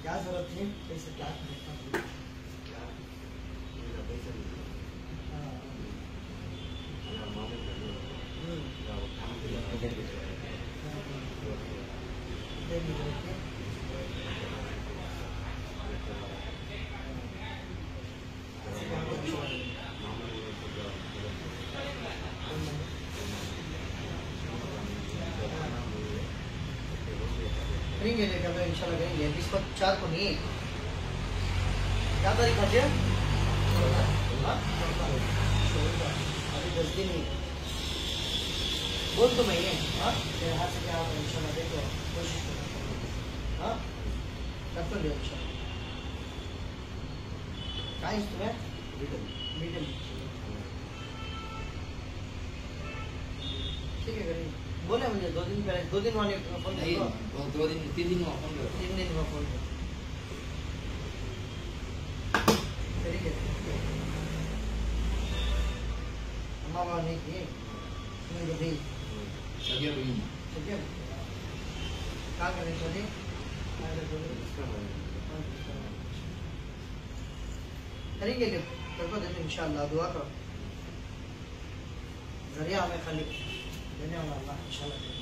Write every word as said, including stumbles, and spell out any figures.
क्या जरूरत थी पैसे क्या करेंगे लेकिन तो इंशाल्लाह करेंगे इसको चार को नहीं क्या तारीख आज है अभी दस दिन ही बोल तो महीने हाँ मेरे हाथ से क्या आप इंशाल्लाह देखो कोशिश करो हाँ कर तो लियो इंशाल्लाह क्या है तुम्हें मीडियम ठीक है करेंगे बोले मुझे दो दिन पहले दो दिन वाले फोन नहीं दो, दो दिन तीन दिन में फोन करो तीन दिन में फोन करो ठीक है अम्मा बाबा नहीं थी नहीं तो भी सगिया भी सगिया क्या करने चले करेंगे कल को देते इंशाल्लाह दुआ करो जरिया हमें खाली देने वाला अल्लाह इंशाल्लाह।